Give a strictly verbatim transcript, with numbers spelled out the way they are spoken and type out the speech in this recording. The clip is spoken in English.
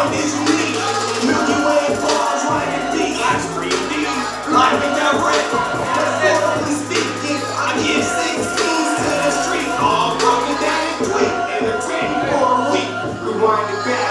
sound is unique. Milky Way bars like a beat. I scream deep, like a direct. Metaphorically speaking, I give sixteens to the street. All broken down and quick, entertaining for a week. Rewind it back.